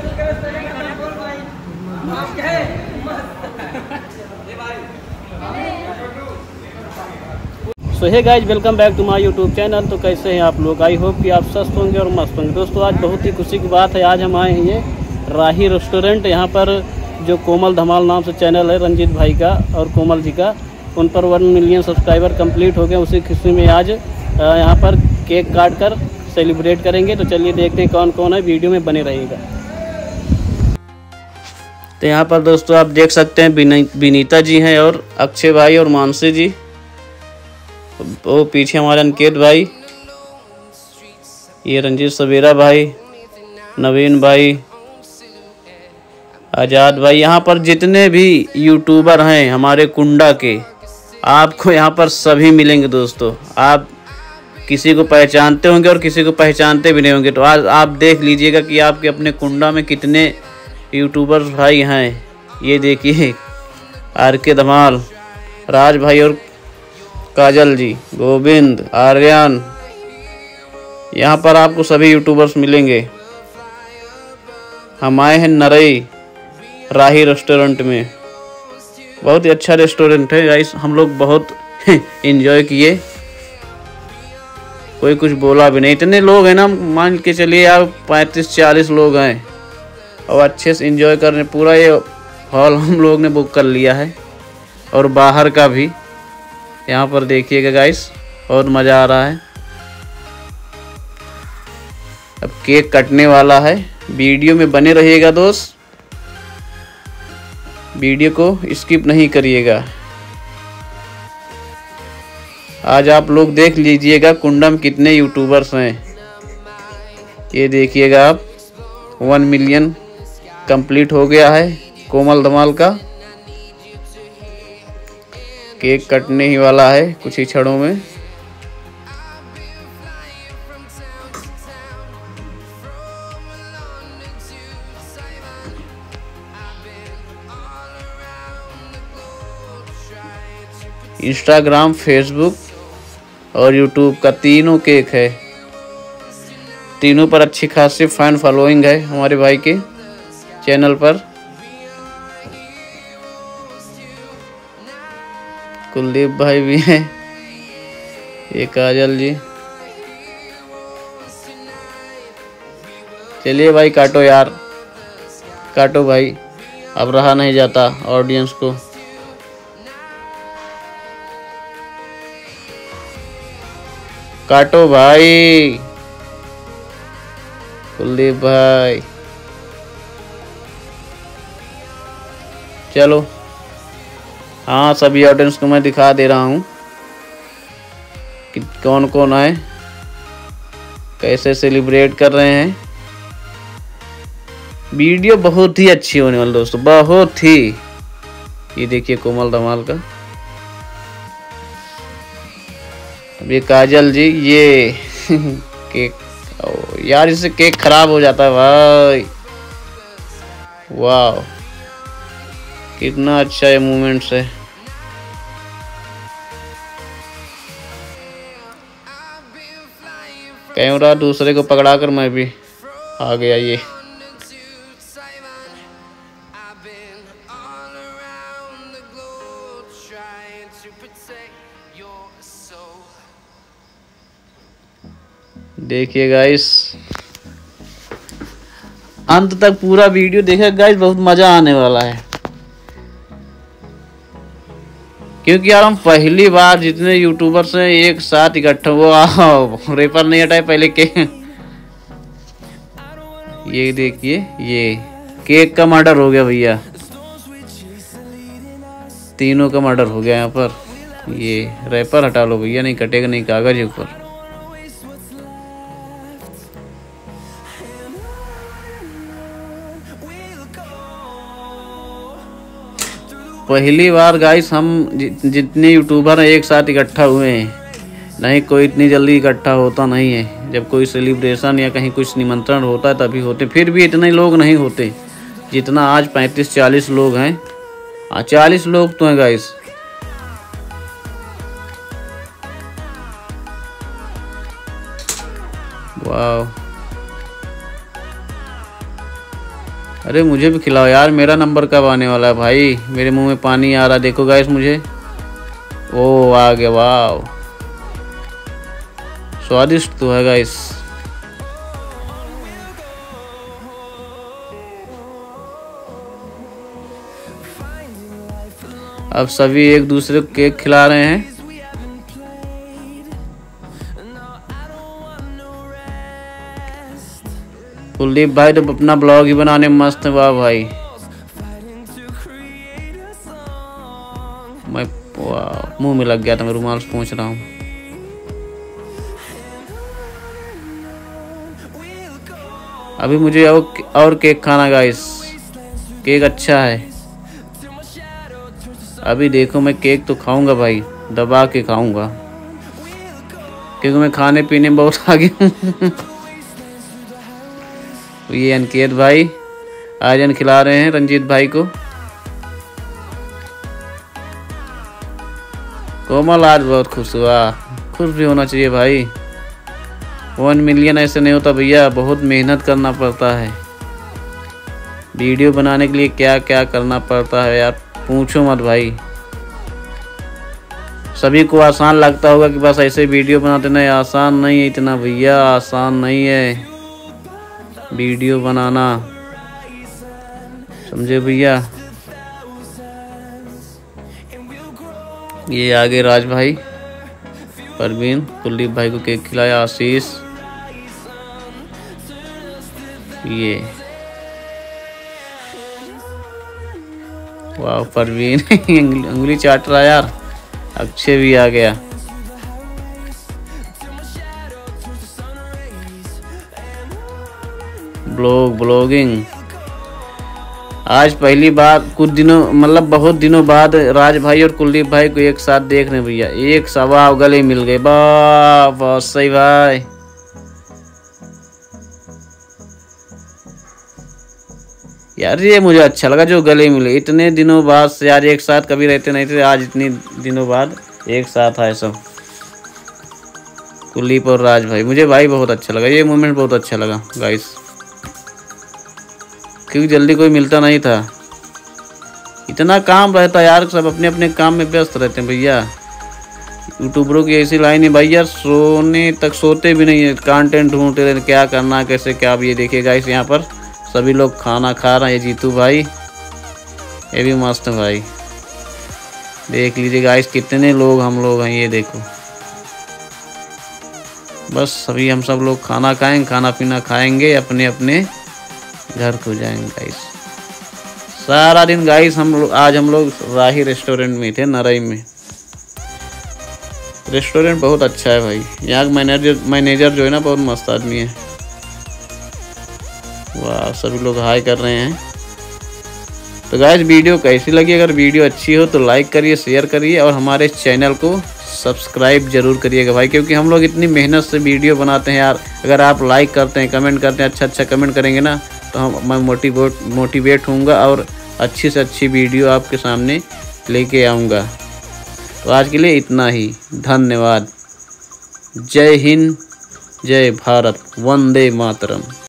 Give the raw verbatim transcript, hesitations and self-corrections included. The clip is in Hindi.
So hey guys, welcome back to my YouTube channel. तो कैसे हैं आप लोग? आई होप कि आप स्वस्थ होंगे और मस्त होंगे। दोस्तों, आज बहुत ही खुशी की बात है, आज हम आए हैं ये राही रेस्टोरेंट। यहाँ पर जो कोमल धमाल नाम से चैनल है रंजीत भाई का और कोमल जी का, उन पर वन मिलियन सब्सक्राइबर कंप्लीट हो गए। उसी खुशी में आज यहाँ पर केक काट कर सेलिब्रेट करेंगे। तो चलिए देखते हैं कौन कौन है, वीडियो में बने रहिएगा। तो यहाँ पर दोस्तों आप देख सकते हैं विनीता जी हैं और अक्षय भाई और मानसी जी। वो पीछे हमारे अंकित भाई, ये रंजीत सवेरा भाई, नवीन भाई, आज़ाद भाई। यहाँ पर जितने भी यूट्यूबर हैं हमारे कुंडा के, आपको यहाँ पर सभी मिलेंगे दोस्तों। आप किसी को पहचानते होंगे और किसी को पहचानते भी नहीं होंगे। तो आज आप देख लीजिएगा कि आपके अपने कुंडा में कितने यूट्यूबर्स भाई हैं। ये देखिए, आर के धमाल, राज भाई और काजल जी, गोविंद, आर्यन, यहाँ पर आपको सभी यूट्यूबर्स मिलेंगे। हम आए हैं नरई राही रेस्टोरेंट में। बहुत ही अच्छा रेस्टोरेंट है गाइस, हम लोग बहुत एंजॉय किए। कोई कुछ बोला भी नहीं। इतने लोग हैं ना, मान के चलिए आप पैंतीस चालीस लोग हैं और अच्छे से एंजॉय करने पूरा ये हॉल हम लोग ने बुक कर लिया है और बाहर का भी। यहाँ पर देखिएगा गाइस, बहुत मज़ा आ रहा है। अब केक कटने वाला है, वीडियो में बने रहिएगा दोस्त, वीडियो को स्किप नहीं करिएगा। आज आप लोग देख लीजिएगा कुंडा में कितने यूट्यूबर्स हैं। ये देखिएगा आप, वन मिलियन कंप्लीट हो गया है कोमल धमाल का। केक कटने ही वाला है कुछ ही क्षणों में। इंस्टाग्राम, फेसबुक और यूट्यूब का तीनों केक है। तीनों पर अच्छी खासी फैन फॉलोइंग है हमारे भाई के चैनल पर। कुलदीप भाई भी हैं, ये काजल जी। चलिए भाई काटो यार, काटो भाई, अब रहा नहीं जाता ऑडियंस को। काटो भाई, कुलदीप भाई। चलो, हाँ सभी ऑडियंस को मैं दिखा दे रहा हूँ कि कौन कौन आए, कैसे सेलिब्रेट कर रहे हैं। वीडियो बहुत ही अच्छी होने वाली दोस्तों, बहुत ही। ये देखिए कोमल धमाल का। अब ये काजल जी, ये केक, यार इससे केक खराब हो जाता है भाई। वाह, कितना अच्छा ये मूवमेंट्स है। कैमरा दूसरे को पकड़ाकर मैं भी आ गया। ये देखिए गाइस, अंत तक पूरा वीडियो देखिए गाइस, बहुत मजा आने वाला है। क्योंकि यार हम पहली बार जितने यूट्यूबर्स हैं एक साथ इकट्ठा हुआ। रेपर नहीं हटाए पहले के। ये देखिए, ये केक का मर्डर हो गया भैया, तीनों का मर्डर हो गया यहाँ पर। ये रेपर हटा लो भैया, नहीं कटेगा नहीं कागज है ऊपर। पहली बार गाइस हम जितने यूट्यूबर हैं एक साथ इकट्ठा हुए हैं। नहीं, कोई इतनी जल्दी इकट्ठा होता नहीं है। जब कोई सेलिब्रेशन या कहीं कुछ निमंत्रण होता है तभी होते, फिर भी इतने लोग नहीं होते जितना आज पैंतीस चालीस लोग हैं। हाँ, चालीस लोग तो हैं गाइस। वाह, अरे मुझे भी खिलाओ यार, मेरा नंबर कब आने वाला है भाई। मेरे मुंह में पानी आ रहा, देखो गाइस मुझे। ओ आ गया, वाह स्वादिष्ट तो है गाइस। अब सभी एक दूसरे को केक खिला रहे हैं। कुलदीप भाई तो अपना ब्लॉग ही बनाने मस्त है, वाह भाई। मैं वाह मुंह में लग गया था, मैं रुमाल से पूछ रहा हूँ। अभी मुझे और, और केक खाना गाइस, केक अच्छा है। अभी देखो मैं केक तो खाऊंगा भाई, दबा के खाऊंगा, क्योंकि मैं खाने पीने में बहुत आगे हूँ। ये अनिकेत भाई आर्यन खिला रहे हैं रंजीत भाई को। कोमल आज बहुत खुश हुआ, खुश भी होना चाहिए भाई। वन मिलियन ऐसे नहीं होता भैया, बहुत मेहनत करना पड़ता है। वीडियो बनाने के लिए क्या क्या करना पड़ता है यार, पूछो मत भाई। सभी को आसान लगता होगा कि बस ऐसे वीडियो बनाते, नहीं आसान नहीं है इतना भैया, आसान नहीं है वीडियो बनाना, समझे भैया। ये आगे राज भाई, परवीन, कुलदीप भाई को केक खिलाया, आशीष, ये वाह परवीन उंगली चाट रहा यार। अक्षय भी आ गया। ब्लॉग ब्लॉगिंग आज पहली बार कुछ दिनों मतलब बहुत दिनों बाद राज भाई और कुलदीप भाई को एक साथ देख रहे भैया, एक सवा गले मिल गए, वाह बहुत सही भाई। यार ये मुझे अच्छा लगा जो गले मिले, इतने दिनों बाद से यार एक साथ कभी रहते नहीं थे, आज इतने दिनों बाद एक साथ आए सब, कुलदीप और राज भाई। मुझे भाई बहुत अच्छा लगा, ये मोमेंट बहुत अच्छा लगा गाइस, क्योंकि जल्दी कोई मिलता नहीं था, इतना काम रहता यार, सब अपने अपने काम में व्यस्त रहते हैं भैया। यूट्यूबरों की ऐसी लाइन है भाई यार, सोने तक सोते भी नहीं है, कंटेंट ढूंढते रहते, क्या करना कैसे क्या। अब ये देखिए गाइस यहाँ पर सभी लोग खाना खा रहे हैं, ये जीतू भाई ये भी मस्त है भाई, देख लीजिए गाइस कितने लोग हम लोग हैं, ये देखो। बस सभी हम सब लोग खाना खाएंगे, खाना पीना खाएंगे, अपने अपने घर को जाएंगे गाइस। सारा दिन गाइस हम लोग आज हम लोग राही रेस्टोरेंट में थे, नरई में। रेस्टोरेंट बहुत अच्छा है भाई, यहाँ का मैनेजर मैनेजर जो है ना बहुत मस्त आदमी है। वाह सभी लोग हाई कर रहे हैं। तो गाइस वीडियो कैसी लगी, अगर वीडियो अच्छी हो तो लाइक करिए, शेयर करिए और हमारे चैनल को सब्सक्राइब जरूर करिएगा भाई, क्योंकि हम लोग इतनी मेहनत से वीडियो बनाते हैं यार। अगर आप लाइक करते हैं, कमेंट करते हैं, अच्छा अच्छा कमेंट करेंगे ना, तो हम मैं मोटिवेट मोटिवेट होऊंगा और अच्छी से अच्छी वीडियो आपके सामने लेके आऊँगा। तो आज के लिए इतना ही, धन्यवाद। जय हिंद, जय भारत, वंदे मातरम।